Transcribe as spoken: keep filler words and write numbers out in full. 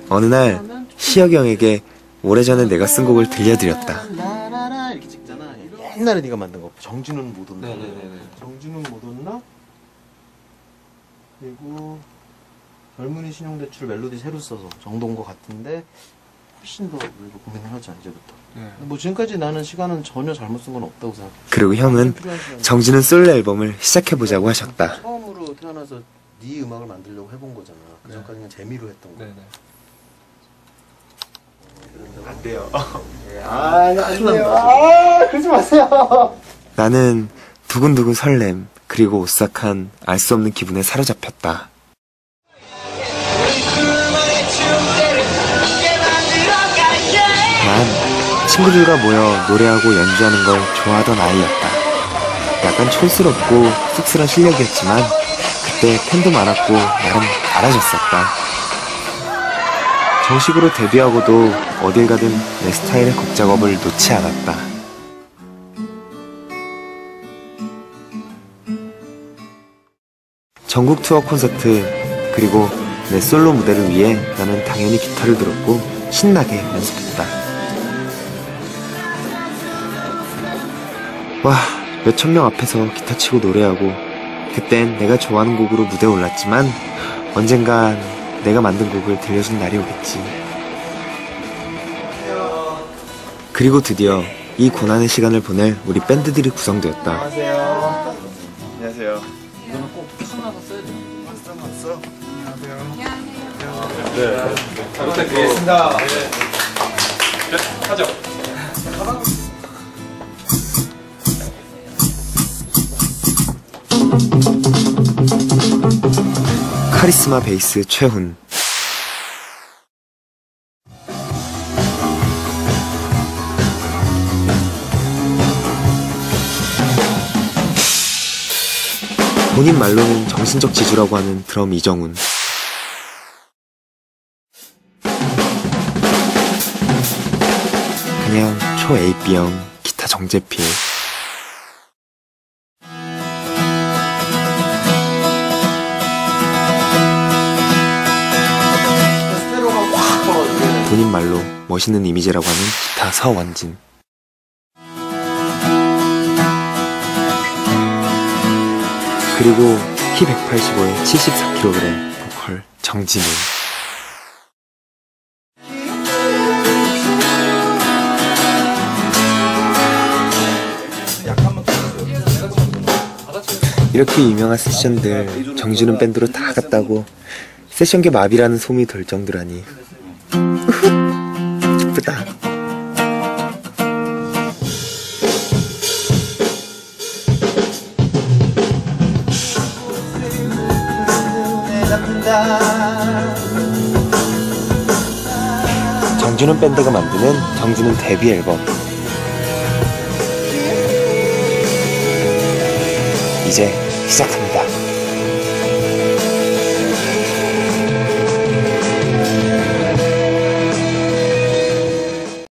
어느 날 시혁이 형에게 오래전에 내가 쓴 곡을 들려드렸다. 이렇게 찍잖아. 옛날에 네가 만든 거. 정진우는 못 온다. 네네네. 정진우는 못 온나? 그리고 젊은이 신용대출 멜로디 새로 써서 정도인 것 같은데 훨씬 더 고민을 하자 이제부터. 네. 뭐 지금까지 나는 시간은 전혀 잘못 쓴 건 없다고 생각해. 그리고 형은 정진우 솔로 앨범을 시작해보자고 하셨다. 처음으로 태어나서 네 음악을 만들려고 해본 거잖아. 그 전까지 그냥 재미로 했던 거. 네네. 안 돼요. 아, 안 돼요. 아, 그러지 마세요. 나는 두근두근 설렘 그리고 오싹한 알 수 없는 기분에 사로잡혔다. 난 친구들과 모여 노래하고 연주하는 걸 좋아하던 아이였다. 약간 촌스럽고 쑥스러운 실력이었지만 그때 팬도 많았고 나름 알아줬었다. 정식으로 데뷔하고도 어딜 가든 내 스타일의 곡 작업을 놓지 않았다. 전국 투어 콘서트 그리고 내 솔로 무대를 위해 나는 당연히 기타를 들었고 신나게 연습했다. 와, 몇천 명 앞에서 기타 치고 노래하고 그땐 내가 좋아하는 곡으로 무대에 올랐지만 언젠간 내가 만든 곡을 들려준 날이 오겠지. 그리고 드디어 이 고난의 시간을 보낼 우리 밴드들이 구성되었다. 안녕하세요. 안녕하세요. 이거는 꼭 하나가 써야 돼. 왔어, 왔어. 안녕하세요. 네. 잘 부탁드리겠습니다. 네. 네, 하죠. 카리스마 베이스 최훈. 본인 말로는 정신적 지주라고 하는 드럼 이정훈. 그냥 초 에이비형 기타 정재필. 본인 말로 멋있는 이미지라고 하는 기타 서원진. 그리고 키 백팔십오에 칠십사 킬로그램 보컬 정진우. 이렇게 유명한 세션들 정진우 밴드로 다 갔다고 세션계 마비라는 소문이 돌 정도라니. 예쁘다. 정진우 밴드가 만드는 정진우 데뷔 앨범. 이제 시작합니다.